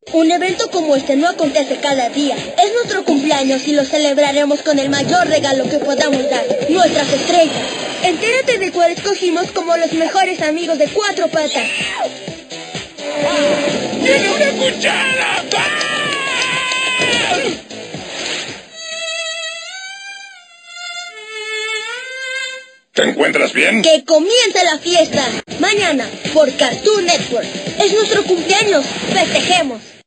Un evento como este no acontece cada día. Es nuestro cumpleaños y lo celebraremos con el mayor regalo que podamos dar, nuestras estrellas. Entérate de cuál escogimos como los mejores amigos de Cuatro Patas. ¡Tiene una cuchara! ¿Te encuentras bien? ¡Que comience la fiesta! Mañana, por Cartoon Network. Es nuestro cumpleaños. ¡Festejemos!